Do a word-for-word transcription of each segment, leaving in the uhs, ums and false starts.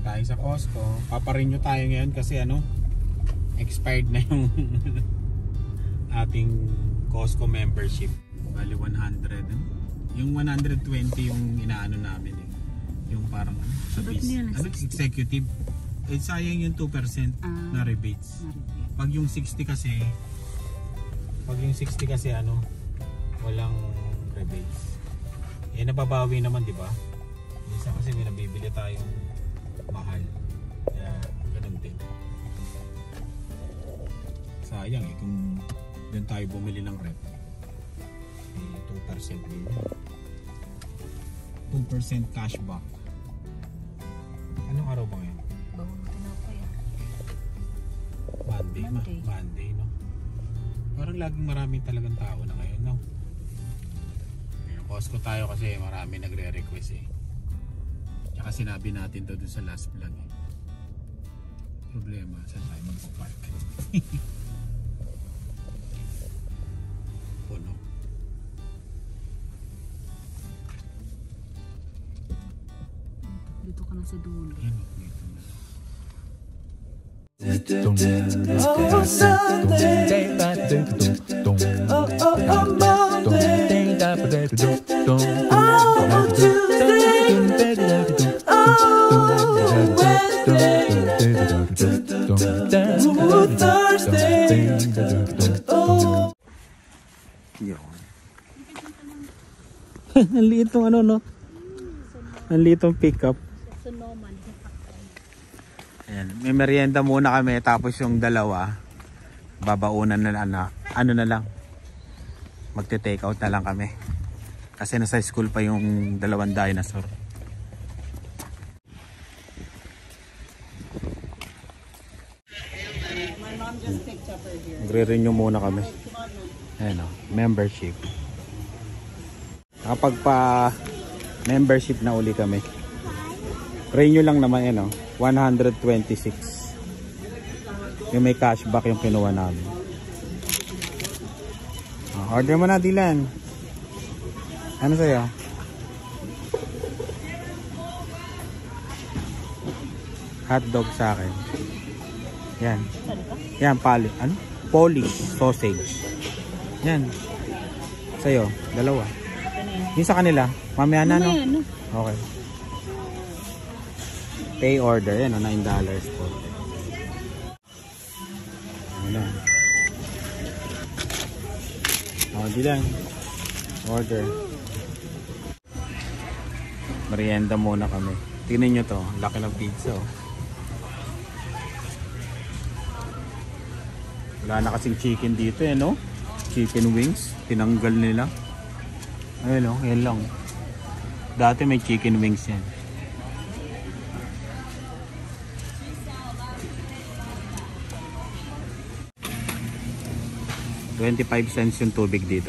tayo sa Costco. Paparenew tayo ngayon kasi ano, expired na yung ating Costco membership. Bali one hundred. Yung one hundred twenty yung inaano namin eh. Yung parang ano, sa base, ano, executive. Eh sayang yung two percent ah, na rebates. Pag yung sixty kasi, pag yung sixty kasi ano, walang rebates. Eh nababawi naman, di ba? Minsan kasi may nabibili tayong mahal. Kaya ganun din. Sayang eh kung doon tayo bumili ng rep. Eh two percent din. two percent cashback. Anong araw ba ngayon? Monday, Monday. Ma Monday, no? Parang laging maraming talagang tao na ngayon, no? Yung Costco tayo kasi marami nagre-request eh. Tsaka sinabi natin to dun sa last vlog eh. Problema, saan tayo magpapark? Puno. Dito ka na sa dulo. Yan, dito na. Oh, Sunday. Oh, oh, oh, Monday. Oh, Tuesday. Oh, Wednesday. Oh, Thursday. Oh. Ang liit ng ano, no? Ang liit ng pickup. Ayan, may merienda muna kami tapos yung dalawa babaunan na lang na, ano na lang magte-take out na lang kami kasi nasa school pa yung dalawang dinosaur. Magre-renew muna kami. Ayan o, membership. Kapag pa membership na uli kami, renew lang naman yan o, one hundred twenty-six. Yung may cashback yung kinuha namin. Oh, order mo na, Dylan. Ano sa'yo? Hotdog sa akin. Yan. Yan, pali. Ano? Polish sausage. Yan. Sa'yo, dalawa. Yung sa kanila, mamaya na, no? Okay. Pay order, yan o, nine dollars po. Ayan. O, di lang. Order. Merienda muna kami. Tingnan nyo to, laki ng pizza oh. Wala na kasing chicken dito eh, no? Chicken wings, tinanggal nila. Ayun o, yan lang. Dati may chicken wings yan. twenty-five cents yung tubig dito.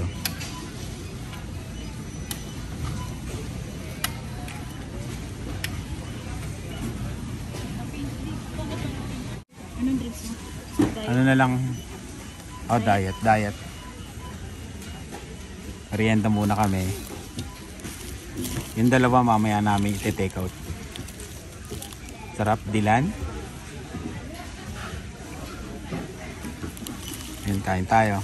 Anong drinks mo? Ano na lang? Oh, diet, diet. Merienda muna kami. Yung dalawa mamaya namin iti-take out. Sarap, Dylan. Yan, kain tayo.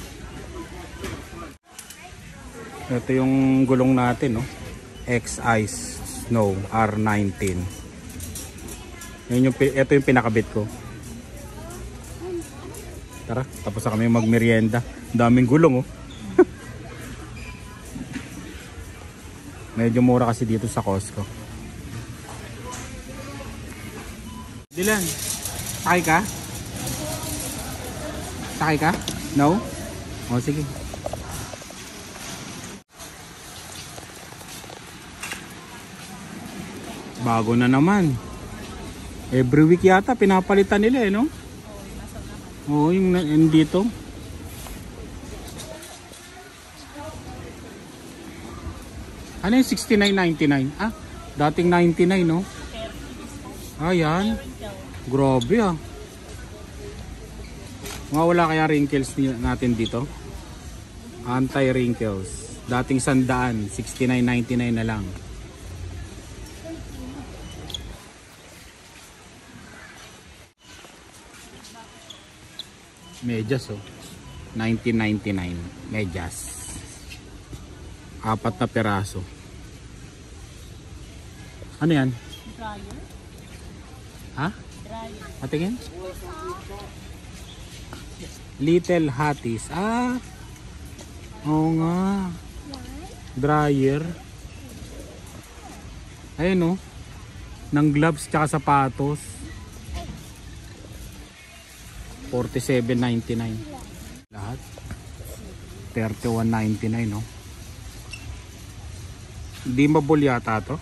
Ito yung gulong natin, no? X-Ice Snow R nineteen. Yan yung, ito yung pinakabit ko. Tara, tapos na kami magmerienda. Daming gulong, oh. Medyo mura kasi dito sa Costco. Dylan, sakay ka? Sakay ka? No? O, sige. Bago na naman. Every week yata pinapalitan nila eh, no? Oo, yung, yung dito. Ano yung sixty-nine ninety-nine? Ah, dating ninety-nine, no? Ayan. Grabe ah. Mawala kaya wrinkles natin dito? Anti-wrinkles. Dating sandaan, sixty-nine ninety-nine na lang. Medyas oh. nineteen ninety-nine. Medyas. Apat na peraso. Ano yan? Dryer. Ha? Dryer. Patingin? Little Hatties. Ah. Oo nga. Dryer. Ayun oh. Ng gloves tsaka sapatos. forty-seven ninety-nine. Lahat. thirty-one ninety-nine no. Hindi mabul yata to.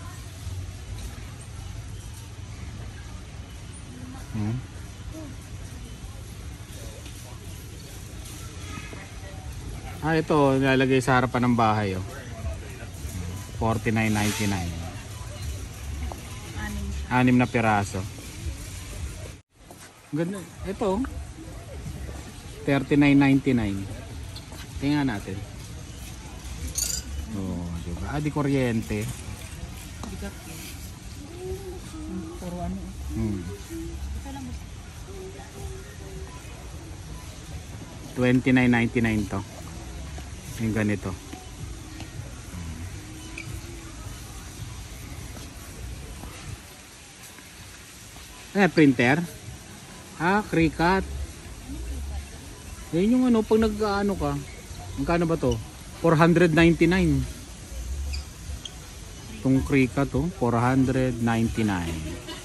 Hmm. Ah, ito nilalagay sa harapan ng bahay oh. forty-nine ninety-nine. Anim siya. Anim na piraso. Ganda. Ito thirty-nine ninety-nine. Tingnan natin. Oh, diba? Ah, di kuryente. Bigat. Puro ano. Hmm. twenty-nine ninety-nine to. Yung ganito. Eh, printer? Ah, Cricut. Yan yung ano, pag nag-ano ka. Magkano ba to? four ninety-nine. Itong Cricut to, four ninety-nine.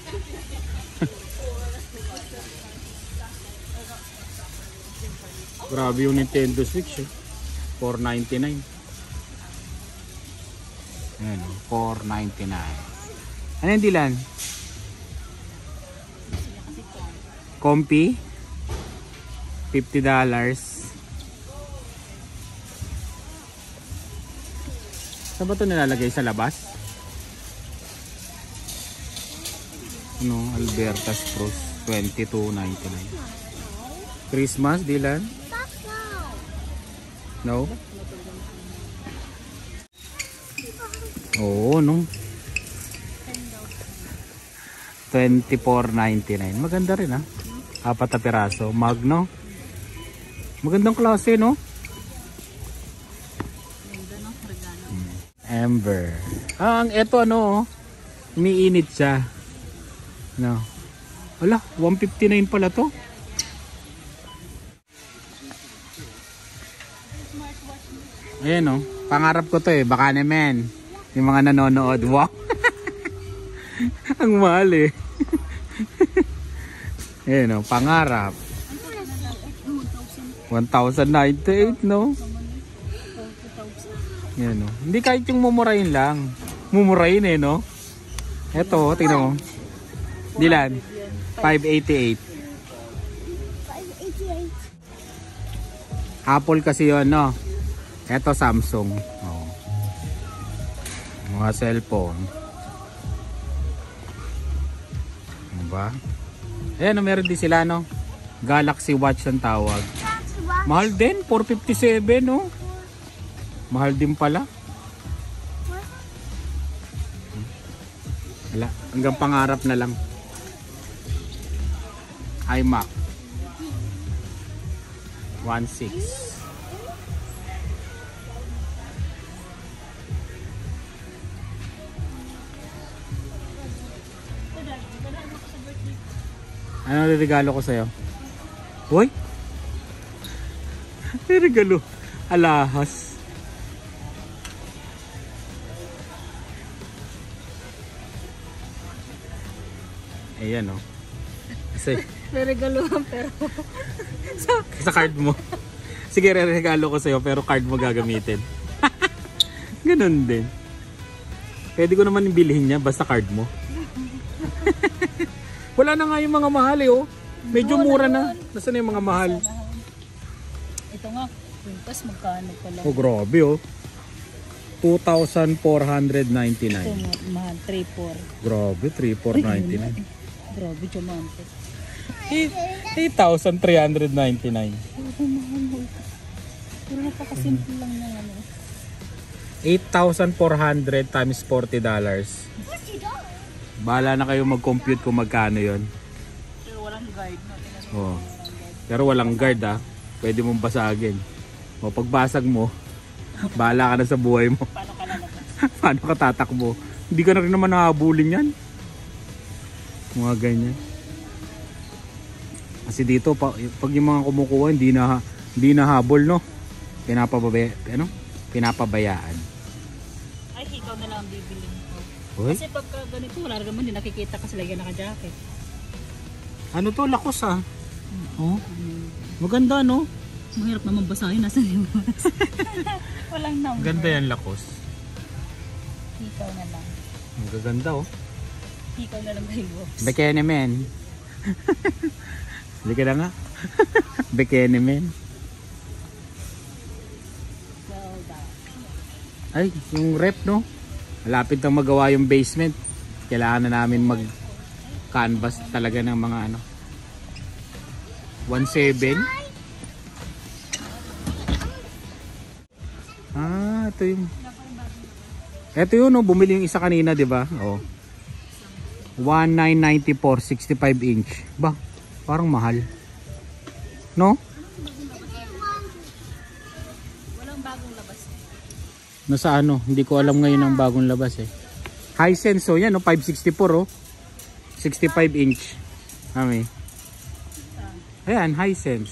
Grabe yung Nintendo Switch eh. four ninety-nine. Ayan, four ninety-nine. Ano yung Dilan? Comfy? fifty dollars. Saan ba ito nilalagay? Sa labas? Ano? Alberta's Cruz. twenty-two ninety-nine. Christmas, Dilan? No? Oo, no? twenty-four ninety-nine. Maganda rin, ha? Apat na piraso. Magno. Magandang klase, no? Hmm. Amber. Ah, ang eto, ano, oh. Umiinit siya. No? Wala, one fifty-nine pala to. Ayan oh, pangarap ko to eh, baka naman yung mga nanonood. Wow. Ang mahal eh. Ayan oh, pangarap. one thousand ninety-eight no. Ayan oh, hindi kahit yung mumurahin lang. Mumurahin eh no. Eto, tingnan mo. Dilan, five eighty-eight. Apple kasi yun no. Ito Samsung. Oh. Mga cellphone. Diba? Ayan, meron din sila no. Galaxy Watch ang tawag. Mahal din, four fifty-seven no. Mahal din pala. Wala, hanggang pangarap na lang. iMac one six. Ano regalo ko sa'yo? Hoy! May regalo. Alahas. Ayan o. Oh. Kasi, May regalo pero sa, sa card mo. Sige, re-regalo ko sa'yo pero card mo gagamitin. Ganun din. Pwede ko naman bilhin niya basta card mo. Wala na nga yung mga mahal eh oh. Medyo mura na. Nasaan na yung mga mahal? ito nga, quintas magkano pala? Oh grabe oh. two thousand four ninety-nine. Ito mahal, three four. Grabe, three four ninety-nine. Grabe, diamante. eight thousand three ninety-nine. Pero napakasimple lang na ano. eight thousand four hundred times forty dollars. Bahala na kayo mag-compute kung magkano yon. Pero walang guide no. Oh. Pero walang guard ah. Pwede mong basagin. O pagbasag mo, bahala ka na sa buhay mo. Paano ka lalabas? Paano ka tatakbo? Hindi ka na rin naman nakahabulin yan. Mga ganyan. Kasi dito, pag yung mga kumukuha, hindi na, hindi na habol, no? Pinapabaya, ano? Pinapabayaan. Ay, ikaw na lang ang bibilin ko. Hoy? Kasi pagka ganito, wala naman din nakikita kasi lagi naka-jacket. Ano to? Lakos ah. Oh. Maganda, no? Mahirap naman basahin, nasa liwas. Walang number. Ganda yan, lakos. Ikaw na lang. Ang gaganda, oh. Ikaw na lang liwas. Bekene men. Hindi ka na nga. Bekene men. Ay, yung rep, no? Malapit na magawa yung basement. Kailangan na namin mag canvas talaga ng mga ano. one seven. Ah, ito yung ito yun, no? Bumili yung isa kanina, di ba? Oh. one nine ninety-four, sixty-five inch. Ba, parang mahal. No? Walang bagong labas. Nasa ano? Hindi ko alam ngayon ang bagong labas eh. Hisense, oh, yan, no? five sixty-four, oh. sixty-five inch. Kami. Ayan, Hisense.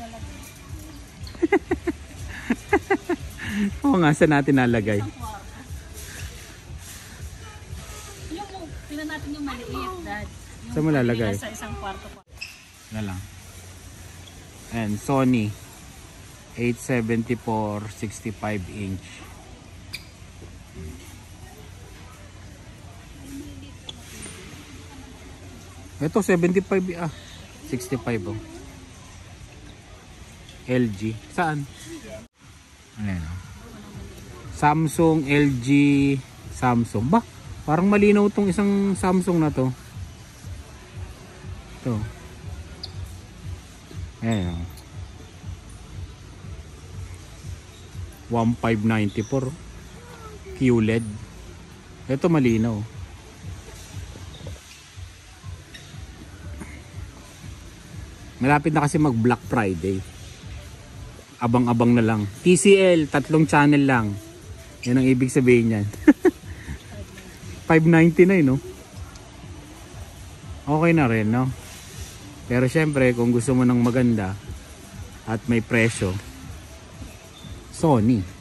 Oo nga, saan natin nalagay? Yung, tingnan natin yung maliit, Dad. Yung Saan mo lalagay? Sa isang kwarto pa. Na lang. And Sony eight seventy-four, sixty-five inch. Ito seventy-five ah. sixty-five oh. L G. Saan? Ayan oh. Samsung, L G, Samsung. Ba, parang malinaw tong isang Samsung na to. Ito. Ayan oh. fifteen ninety-four Q L E D. Ito malinaw. Malapit na kasi mag Black Friday. Abang-abang na lang. T C L, tatlong channel lang. Yan ang ibig sabihin yan. five ninety-nine, no? Okay na rin, no? Pero syempre, kung gusto mo ng maganda at may presyo, Sony.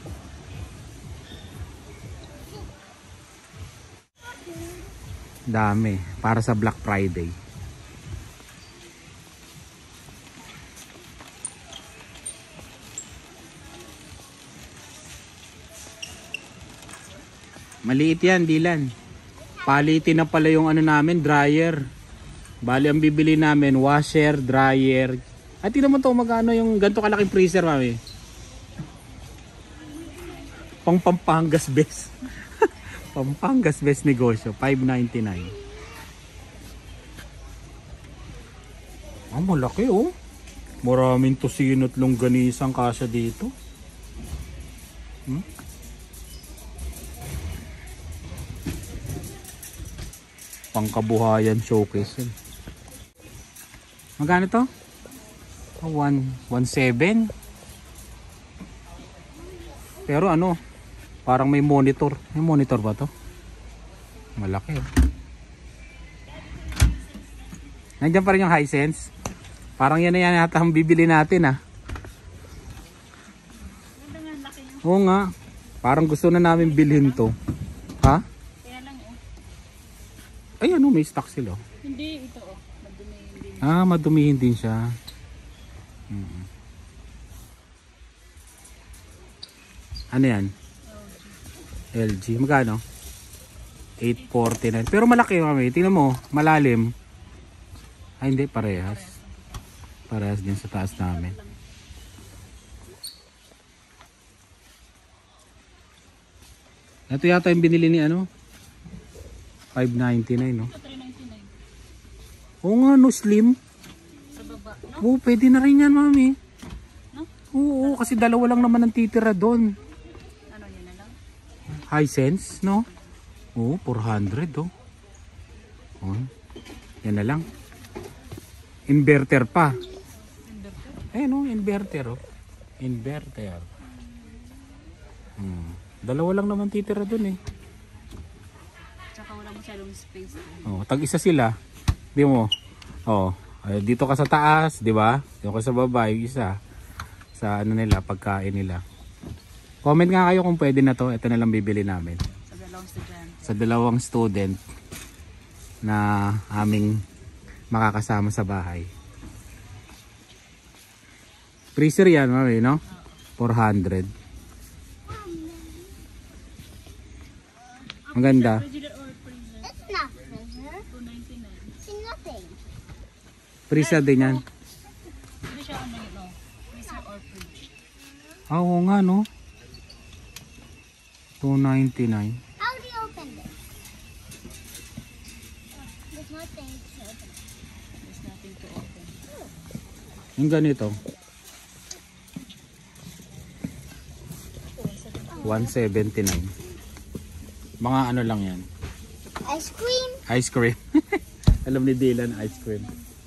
Dami. Para sa Black Friday. Maliit yan, Dilan. Palitin na pala yung ano namin, dryer. Bali ang bibili namin, washer, dryer. At tingnan mo to, magkano yung ganito kalaking freezer, mami. Pang Pampangas best. Pampangas best negosyo, five ninety-nine. Ah, malaki oh. Maraming tosino at longganisang kasya dito. Hmm? Pangkabuhayan showcase yun. Magkano to? Oh, one seven. Pero ano, parang may monitor. May monitor ba to? Malaki oh. Nandiyan pa rin yung Hisense. Parang yan na yan yata ang bibili natin ah. Oo nga. Parang gusto na namin bilhin to. Ha? Ay ano, may stock sila. Hindi, ito oh. Madumihin din. Ah, madumihin din siya. Hmm. Ano yan? L G. Magkano? eight forty-nine. Pero malaki kami. Tingnan mo, malalim. Ay hindi, parehas. Parehas din sa taas namin. Ito yata yung binili ni ano? five ninety-nine, no? three ninety-nine. Oo nga, no, slim. Sa baba, no? Oo, pwede na rin yan, mami. No? Oo, kasi dalawa lang naman ang titira doon. Ano yun na lang? Hisense, no? Oo, four hundred, oh. Oh, yan na lang. Inverter pa. Inverter? Eh no, inverter oh. Inverter. Hmm. Dalawa lang naman titira dun eh. Tsaka wala masyadong space. Oh, tag-isa sila. Di mo. Oh, ay, dito ka sa taas, di ba? Dito ka sa baba, yung isa. Sa ano nila, pagkain nila. Comment nga kayo kung pwede na to. Ito na lang bibili namin. Sa dalawang student. Sa dalawang student na aming makakasama sa bahay. Freezer yan, mami, no? four hundred. Ang ganda. Regular or freezer? It's not freezer. two ninety-nine. It's nothing. Freezer din yan. Hindi siya ano yun, no? Freezer or fridge. Ah, oo nga, no? two ninety-nine. How do you open this? There's nothing to open. There's nothing to open. Yung ganito. one seventy-nine. Mga ano lang yan. Ice cream. Ice cream. Alam ni Dylan, ice cream.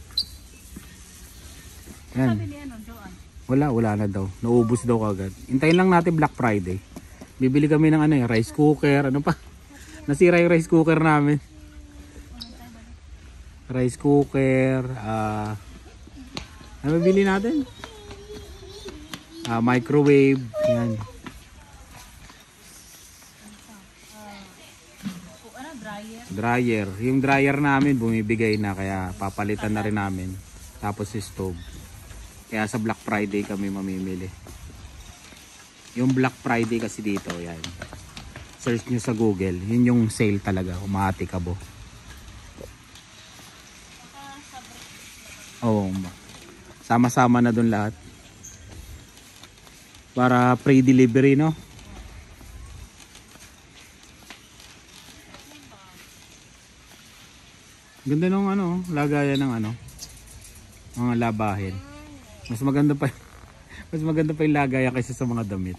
Yan. Sabi ni ano, Joanne? Wala, wala na daw. Naubos daw kagad. Hintayin lang natin Black Friday. Bibili kami ng ano, eh, rice cooker. Ano pa? Nasira yung rice cooker namin. Rice cooker. Ah, uh, ano bibili natin? Ah, microwave. Yan. Ano, dryer? Dryer. Yung dryer namin bumibigay na kaya papalitan na rin namin. Tapos si stove. Kaya sa Black Friday kami mamimili. Yung Black Friday kasi dito, yan. Search nyo sa Google. Yun yung sale talaga. Umaatikabo. Oo. Sama-sama na dun lahat. Para pre-delivery, no? Ganda nung ano, lagayan ng ano, mga labahin. Mas maganda pa, mas maganda pa yung lagayan kaysa sa mga damit.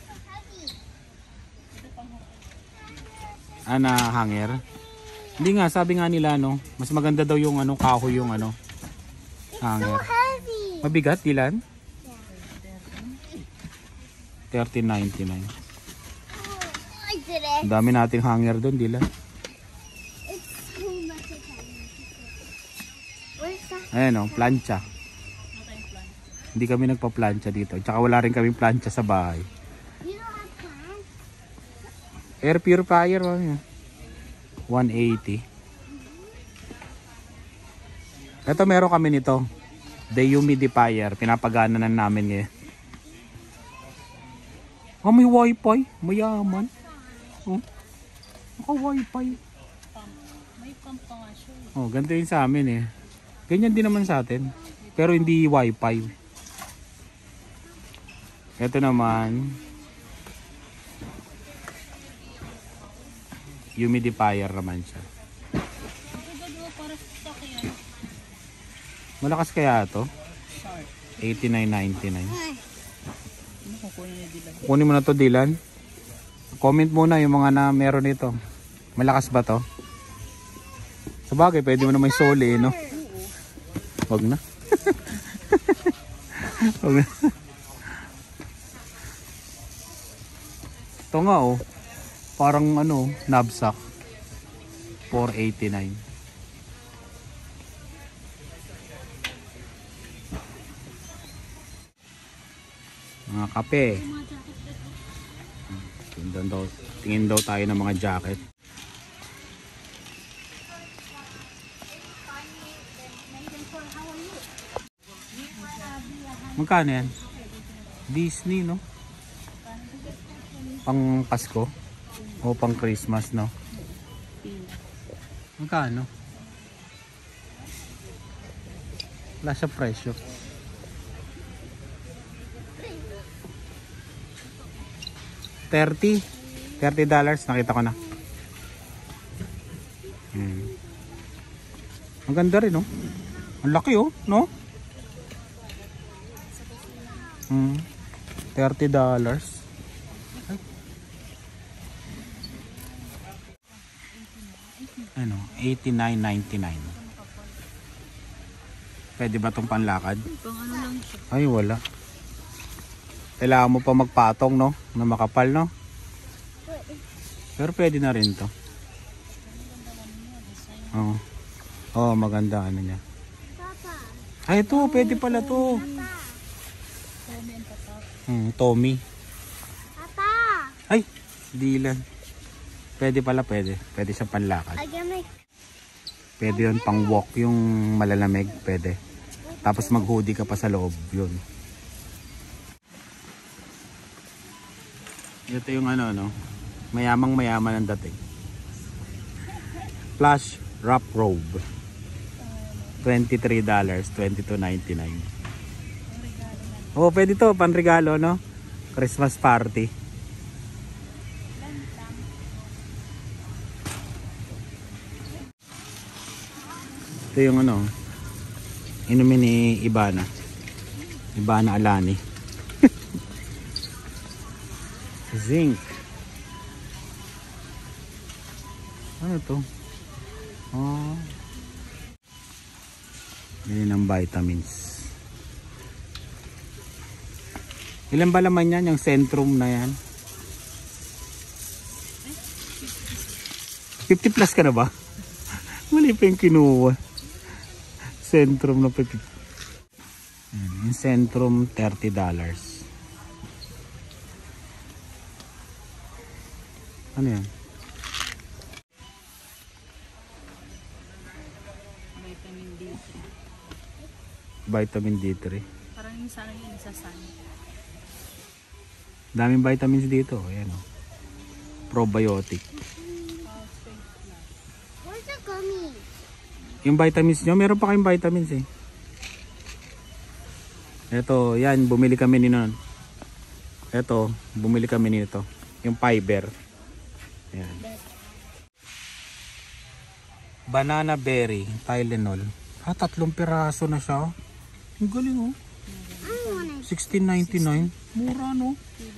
Ana, hanger. Hindi nga, sabi nga nila no, mas maganda daw yung ano, kahoy yung ano, hanger. Heavy. Mabigat, Dylan? thirteen ninety-nine. I did it. Ang dami nating hanger doon, Dylan. It's too much. Where's that? Ayan o, plancha. Hindi kami nagpa-plancha dito. Tsaka wala rin kaming plancha sa bahay. You don't have plants? Air purifier, oh, one eighty. Ito meron kami nito. Dehumidifier. Pinapagana na namin ngayon. Oh, may wifi. Mayaman. Oh, naka-wifi. May pump pa nga siya. Oh, ganito yun sa amin eh. Ganyan din naman sa atin. Pero hindi wifi. Ito naman. Humidifier naman siya. Para sa sakyan. Malakas kaya ito? eighty-nine ninety-nine. Ano kukunin ni Dylan? Kunin mo na to, Dylan. Comment muna yung mga na meron nito. Malakas ba to? Sabagay, pwede mo naman soli, no? Wag na. Wag na. Ito nga oh. Parang ano, knapsack. four eighty-nine. Mga kape. Tingin daw, tingin daw tayo ng mga jacket. Magkano yan? Disney, no? Pang Pasko o pang Christmas, no? Magkano? Wala sa presyo. thirty. thirty dollars. Nakita ko na. Hmm. Ang ganda rin, no? Ang laki, oh, no? Hmm. thirty dollars. Ano? eighty-nine ninety-nine. Pwede ba itong panlakad? Pang ano lang siya. Ay, wala. Kailangan mo pa magpatong, no? Na makapal, no? Pero pwede na rin to. Oo. Oh. Oh, maganda ano niya. Papa. Ay, ito. Pwede pala to. Papa. Hmm, Tommy. Papa. Ay, dilan. Pwede pala, pwede. Pwede sa panlakad. I can make. Pwede yun, pang walk yung malalamig. Pwede. Tapos mag-hoodie ka pa sa loob. Yun. Ito yung ano, no? Mayamang mayaman ang dating. Flash wrap robe. twenty-three dollars, twenty-two ninety-nine. Oh, pwede to, panregalo, no? Christmas party. Ito yung ano, inumin ni Ibana. Ibana Alani. Zinc. Ano to? Oh. Yan ang vitamins. Ilan ba laman yan? Yung Centrum na yan? fifty plus ka na ba? Mali pa yung kinuha. Centrum na fifty. Yung Centrum thirty dollars. Ano yan? Vitamin D three. Vitamin D three. Parang yung sa akin sa sun. Daming vitamins dito. Ayan o. Probiotic. Where's the gummy? Yung vitamins nyo, meron pa kayong vitamins eh. Ito, yan, bumili kami nito. Ito, bumili kami nito. Yung fiber. Yan. Banana berry, Tylenol. Ha, tatlong piraso na siya. Ang galing oh. I want it. sixteen ninety-nine. Mura no?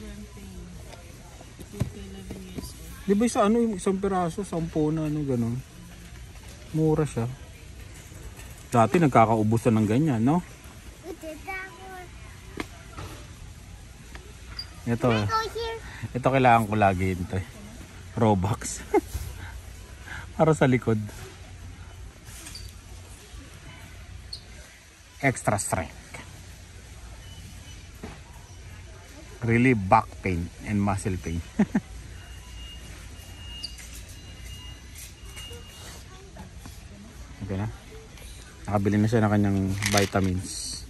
Di ba sa ano yung isang piraso, sampo na ano ganun. Mura siya. Dati nagkakaubusan ng ganyan, no? We did that one. Ito, Can I go here? ito kailangan ko lagi ito eh. Robux. Para sa likod. Extra strength. Relieve back pain and muscle pain. Okay na. Nakabili na siya ng kanyang vitamins.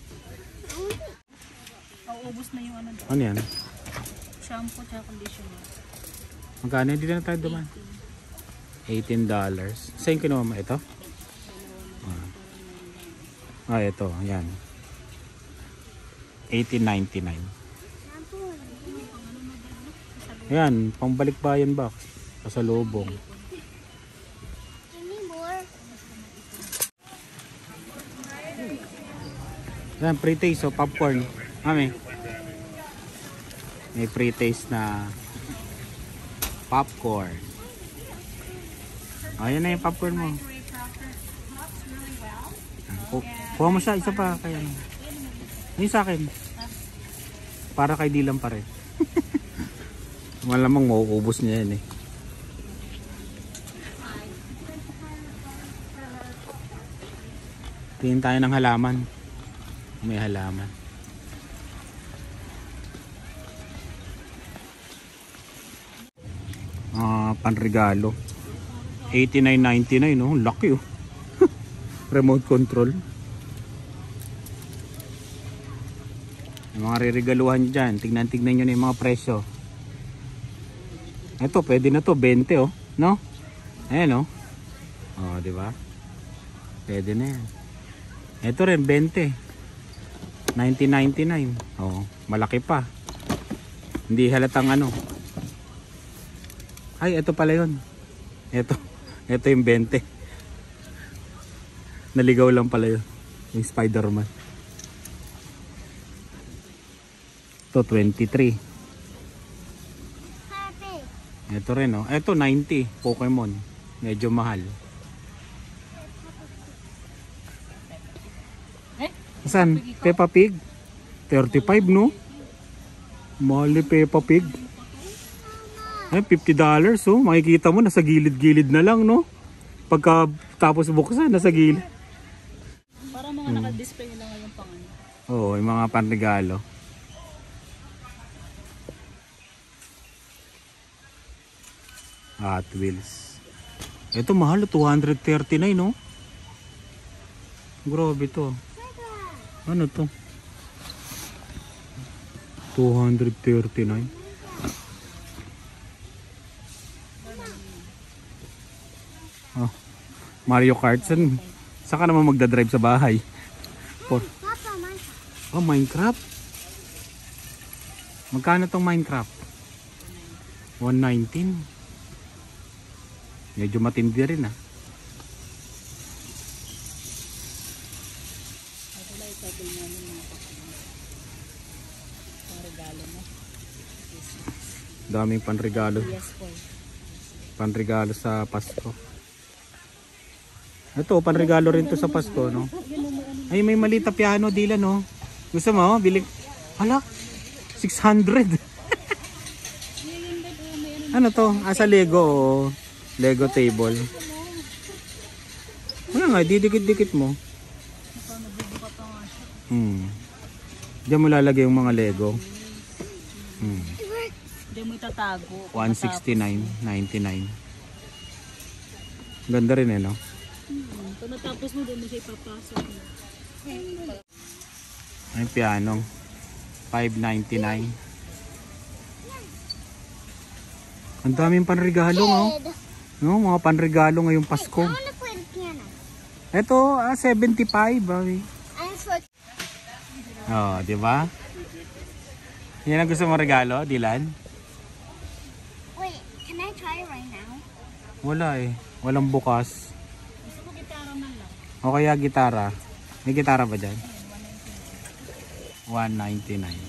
Nauubos na yung ano doon. Ano yan? Shampoo at conditioner. Magkano? Hindi na tayo duman. eighteen dollars. Saan yung kinuha mo? Ito? Ah, ah ito. Yan. eighteen ninety-nine. Yan. Pambalik bayan box. Pasalubong. Give me more. Yan. Pre-taste. So, popcorn. Mami. May pre-taste na popcorn. Ayan na yung popcorn mo. Ku- Kuha mo siya. Isa pa. Kaya. Yung sa akin. Para kay Dilan pa rin. Malamang mauubos niya yan eh. Tingin tayo ng halaman. May halaman. Ah, panregalo. eighty-nine ninety-nine, no? Laki oh. Remote control. Yung mga re-regaluhan dyan. Tignan-tignan nyo na yung mga presyo. Ito, pwede na to. twenty oh. No? Ayan oh. Oh, di ba? Pwede na yan. Ito rin, twenty. nineteen ninety-nine. Oh, malaki pa. Hindi halatang ano. Ay, ito pala yun. Ito. Ito yung twenty. Naligaw lang pala yun. Yung Spider-Man. Ito, twenty-three. Happy. Ito rin, oh. Ito, ninety. Pokemon. Medyo mahal. Eh? Saan? Peppa Pig? thirty-five, no? Mahal ni Peppa Pig. Ay, fifty dollars, oh. Makikita mo, nasa gilid-gilid na lang, no? Pagka tapos buksan, nasa gilid. Parang mga naka-display nila ngayon pang ano. Oo, yung mga panregalo. Hot Wheels. Ito mahal, two hundred thirty-nine, no? Grabe to. Ano to? two hundred thirty-nine. Oh, Mario Kart. Saan? Saan ka naman magdadrive sa bahay? For... Papa, Minecraft. Oh, Minecraft. Magkano tong Minecraft? one nineteen. Medyo matindi rin, ah. Daming panregalo. Yes po. Panregalo sa Pasko. Ito, panregalo rin to sa Pasko, no? Ay, may malita piano, Dylan, no? Gusto mo? Bili. Hala, six hundred. Ano to? Ah, sa Lego, oh. Lego table. Wala nga, didikit-dikit mo. Hmm. Diyan mo lalagay yung mga Lego. Hmm. Hindi mo itatago. one sixty-nine ninety-nine. Ganda rin, eh, no? Hmm. Kung natapos mo, doon mo siya ipapasok. Ay, piano. five ninety-nine. Ang daming panregalo, no? No, mga panregalo ngayong Pasko. I wanna play the piano. Ito, ah, seventy-five, bawi. I'm for Oh, di ba? Yan ang gusto mong regalo, Dylan? Wait, can I try it right now? Wala eh. Walang bukas. Gusto ko gitara man lang. O kaya gitara. May gitara ba dyan? one ninety-nine.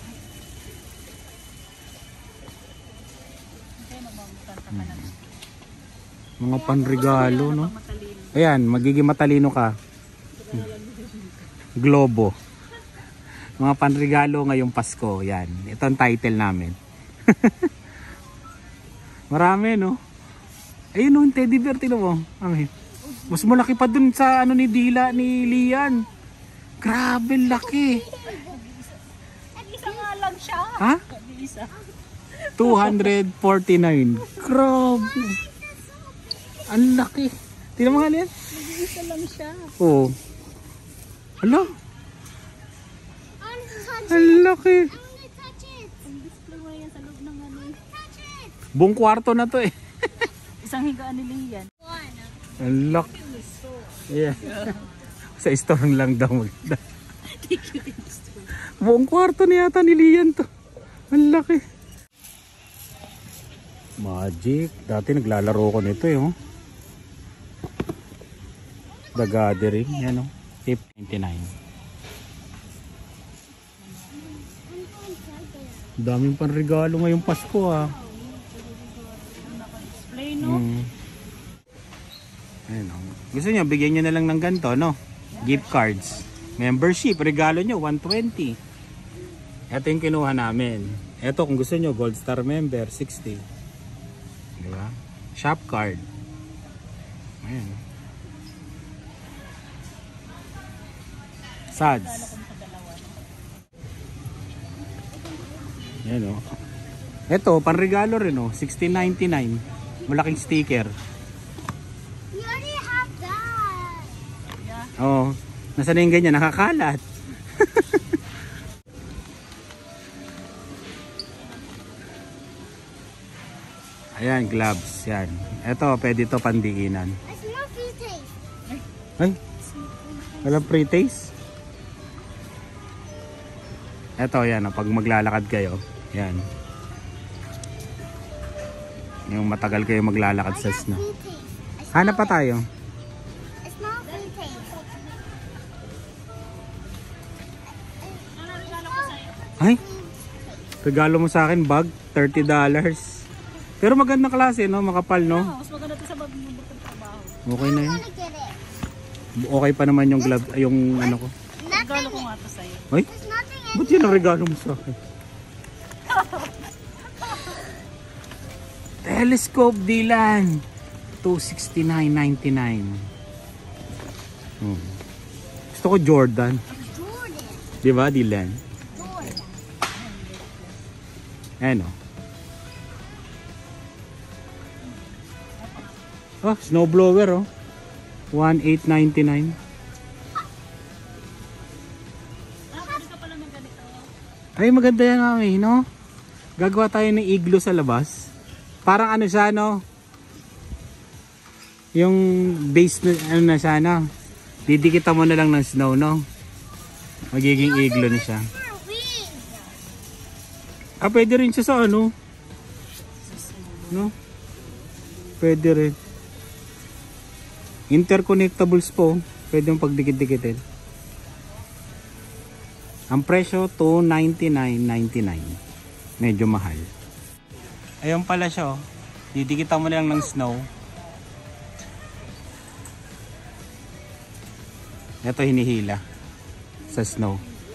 Hmm. Mga panregalo, no? Ayan, magiging matalino ka. Globo. Mga panregalo ngayong Pasko. Yan. Ito ang title namin. Marami, no? Ayun, no, yung teddy bear, tino mo. Amin. Mas malaki pa dun sa ano ni Dila, ni Lian. Grabe, laki. Isa nga lang siya. Ha? Isa. two forty-nine. Grabe. Ang laki. Tingnan mo nga yan. Isa lang siya. Oo. Hala. I want to touch Ang it. laki. I want to touch it. Ang display mo yan sa loob ng ano. Touch it. Buong kwarto na to, eh. Isang higaan nila yan. One. Ang laki. Yeah. Sa store lang daw. Buong kwarto na yata ni Lian to. Ang laki. Magic. Dati naglalaro ko nito, eh. Oh. The Gathering. Yan, oh. Tip ninety-nine. Daming panregalo ngayong Pasko, ah. Display, no? Mm. Ayun, oh. Gusto nyo, bigyan nyo na lang ng ganito, no? Gift cards. Membership, regalo nyo, one twenty. Ito yung kinuha namin. Ito, kung gusto nyo, Gold Star member, sixty. Diba? Shop card. Ayan. Sads. Ayan, oh. Ito, panregalo rin, oh. sixteen ninety-nine. Malaking sticker. You already have that. Oo. Nasaan na yung ganyan? Nakakalat. Ayan, gloves. Yan. Ito, pwede ito pandiinan. I smell free taste. Ay, walang pre-taste. Ito, yan. Pag maglalakad kayo. Yan. Yung matagal kayo maglalakad sa snow. Free taste. I smell Hanap pa tayo. I smell free taste. Ay, regalo mo sa akin bag, thirty dollars. Pero magandang klase, no? Makapal, no? Oh, mas maganda to sa magbubuk ng trabaho. Okay na I yun. want to get it. Okay pa naman yung glove, yung ano ko. Not Regalo ko nga to sa'yo. Ay, There's nothing in ba't yun ang regalo mo sa akin? Telescope, Dylan. two sixty-nine ninety-nine. Hmm. Gusto ko Jordan. Jordan. Di ba, Dylan? Jordan. Ano? Oh, snowblower, oh. eighteen ninety-nine. Ah, pwede ka pala ng ganito. Ay, maganda yan, mami, no? Gagawa tayo ng igloo sa labas. Parang ano siya, no? Yung base na, ano na siya, no? Didikita mo na lang ng snow, no? Magiging igloo na siya. For wings. Ah, pwede rin siya sa ano? No? Pwede rin. Interconnectables po. Pwede yung pagdikit-dikitin. Ang presyo, two ninety-nine ninety-nine. Medyo mahal. Ayun pala siya, oh. Didikita mo lang ng snow. Ito hinihila sa snow.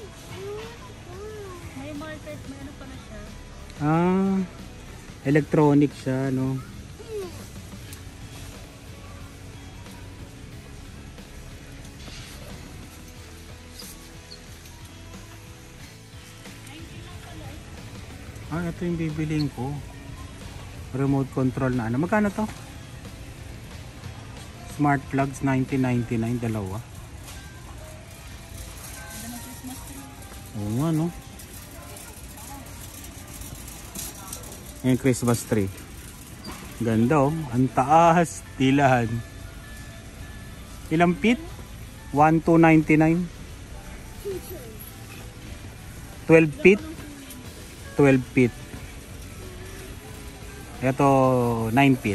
May market, may ano pala siya. Ah, electronic siya, no? Ah, ito yung bibiliin ko. Remote control na ano. Magkano to? Smart plugs nineteen ninety-nine, dalawa. Oo nga, no? Yung Christmas tree. Ganda, oh. Ang taas. Tilahan. Ilang feet? one two ninety-nine. twelve feet? twelve feet. Ito, nine feet.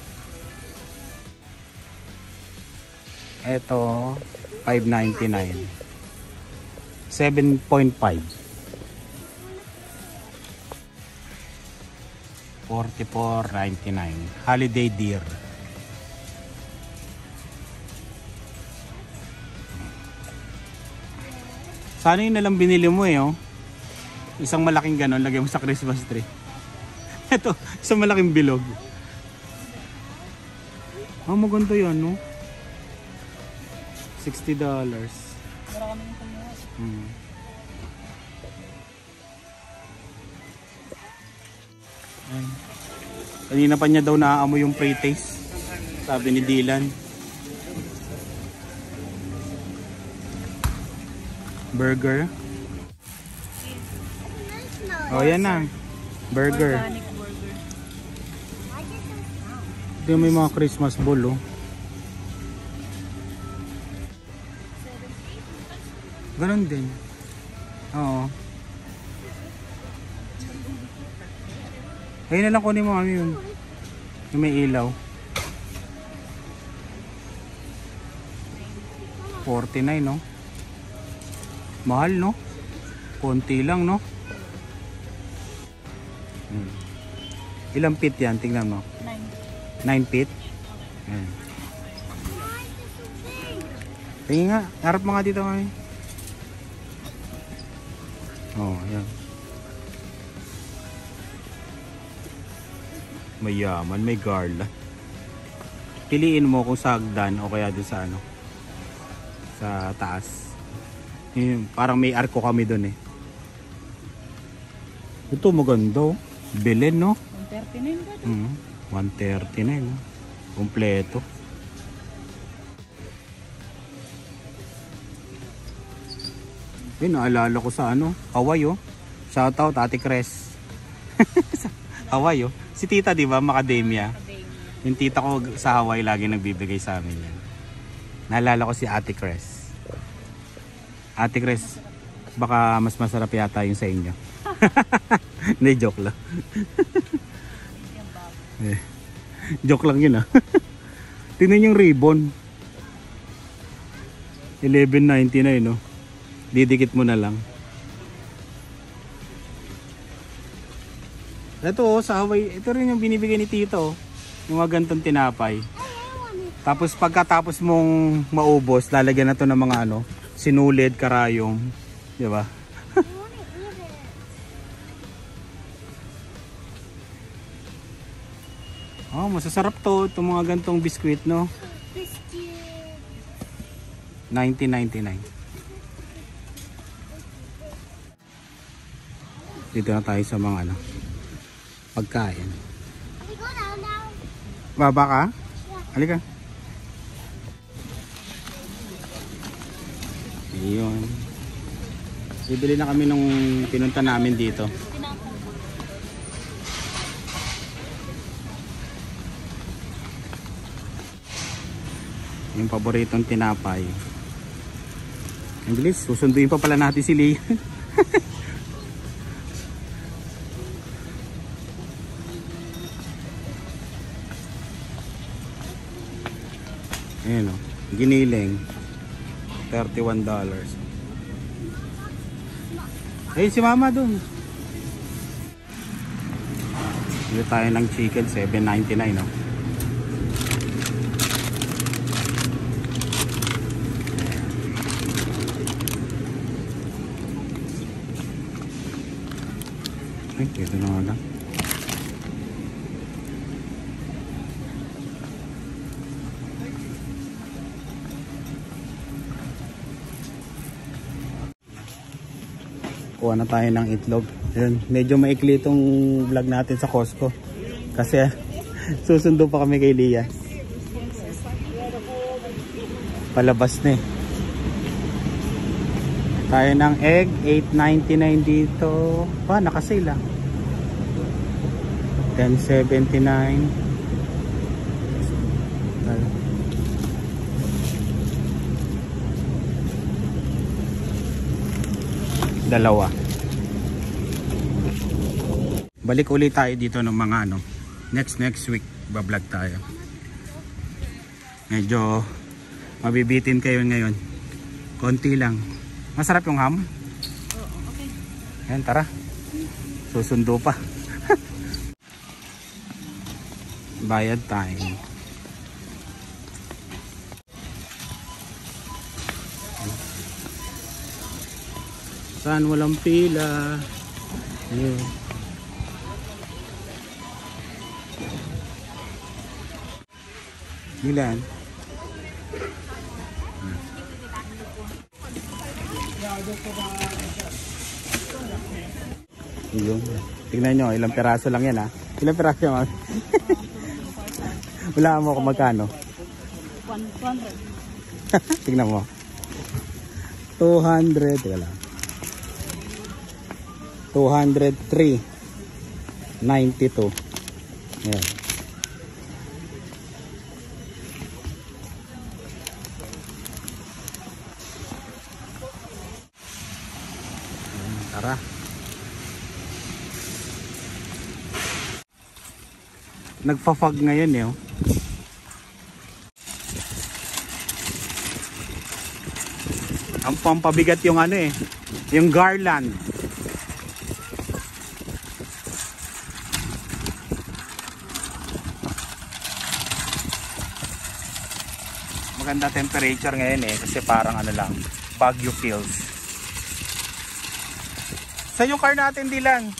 Ito, five ninety-nine. seven point five. forty-four ninety-nine. Holiday deer. Sana yun nalang binili mo eh, oh. Isang malaking ganon, lagay mo sa Christmas tree. Ito, isang malaking bilog. Ah, maganda yan, no? sixty dollars. Marami yung kumuha. Hmm. Ay. Kanina pa niya daw naaamoy yung pre-taste. Sabi ni Dylan. Burger. Oh, yan na. Burger. Organic burger. Ito may mga Christmas bowl, oh. Ganon din. Oo. Ayun na lang kunin mo kami yun. Yung may ilaw. forty-nine, no? Mahal, no? Konti lang, no? Hmm. Ilang feet yan? Tingnan mo. Nine. nine feet? Ayan. Tingin nga. Harap mo nga dito kami. Oh, ayan. Mayaman, may garland. Piliin mo kung sa hagdan o kaya doon sa ano, sa taas. Yung, parang may arko kami doon eh. Ito maganda, oh. Belen, no? one thirty-nine ba? Mm, one thirty-nine, no? Kompleto. Eh, naalala ko sa ano, Hawaii, oh. Shoutout, Ate Cres. Hawaii, oh. Si tita, di ba, Macadamia. Yung tita ko sa Hawaii lagi nagbibigay sa amin yan. Naalala ko si Ate Cres. Ate Cres, baka mas masarap yata yung sa inyo. Hindi, joke lang. Eh, joke lang yun, ah. Tingnan yung ribbon. eleven ninety-nine, no? Didikit mo na lang. Ito, oh, sa Hawaii, ito rin yung binibigay ni Tito, oh. Yung mga gantong tinapay. Tapos pagkatapos mong maubos, lalagyan na to ng mga ano, sinulid, karayom, di ba? I want to eat it. Oh, masasarap to, itong mga gantong biskwit, no? Biscuit. nineteen ninety-nine. Dito na tayo sa mga ano, pagkain. We go down now. Baba ka? Halika. Ayun. Bibili na kami nung pinunta namin dito. Yung paboritong tinapay. Ang bilis, susunduin pa pala natin si Lee. Ayan o, giniling thirty-one dollars. Ayun si mama dun. Dito tayo ng chicken, seven ninety-nine no? Ay, ito na nga lang. Kuha na tayo ng itlog. Ayan, medyo maikli itong vlog natin sa Costco. Kasi susundo pa kami kay Lia. Palabas na eh. Tayo ng egg, eight ninety-nine dito. Pa, nakasale ah. ten seventy-nine. Dalawa. Balik ulit tayo dito ng mga ano, next next week bablog tayo. Medyo mabibitin kayo ngayon, konti lang. Masarap yung ham. Oo, okay. Ayan, tara, susundo pa. Bayad tayo. Saan walang pila? Ayun. Ilan? Ayun. Tingnan nyo, ilang peraso lang yan ha. Ilang peraso yan? Wala mo kung magkano. one hundred. Tingnan mo. two hundred. Teka lang. two hundred three ninety-two. Ayan. Ayan, tara. Nagpa-fog ngayon eh. Oh. Ang pampabigat yung ano eh, yung garland. Maganda temperature ngayon eh, kasi parang ano lang, Baguio feels. Sa yung car natin, Dylan.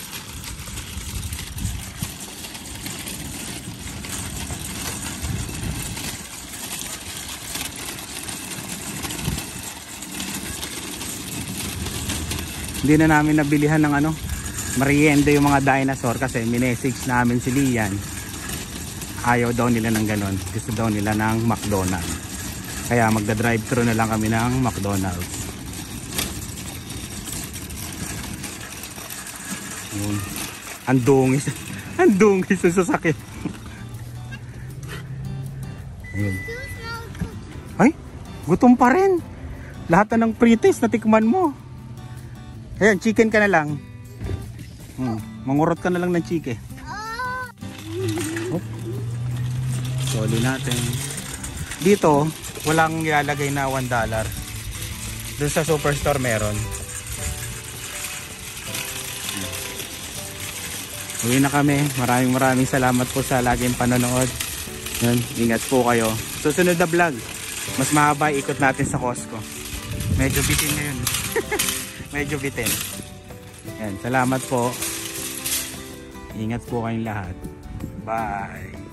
Hindi na namin nabilihan ng ano, merienda yung mga dinosaur kasi minessage namin si Lian. Ayaw daw nila ng ganon. Gusto daw nila ng McDonald's. Kaya magda-drive thru na lang kami ng McDonald's. Yun. Ang dungis. Ang dungis sa sasakyan. Ayun. Ay, gutom pa rin. Lahat na ng pre-taste na tikman mo. Ayan, chicken ka na lang. Hmm, mangurot ka na lang ng chicken. Oh. Soli natin. Dito, walang ilalagay na one dollar. Doon sa Superstore meron. Uwi na kami. Maraming maraming salamat po sa laging panonood. Yan, ingat po kayo. Susunod na vlog, mas mahaba ikot natin sa Costco. Medyo bitin ngayon. Medyo bitin. Yan, salamat po. Ingat po kayong lahat. Bye.